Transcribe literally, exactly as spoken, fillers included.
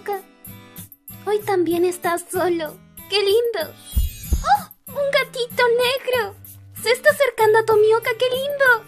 Tomioka. Hoy también estás solo. ¡Qué lindo! ¡Oh! ¡Un gatito negro! Se está acercando a Tomioka, ¡qué lindo!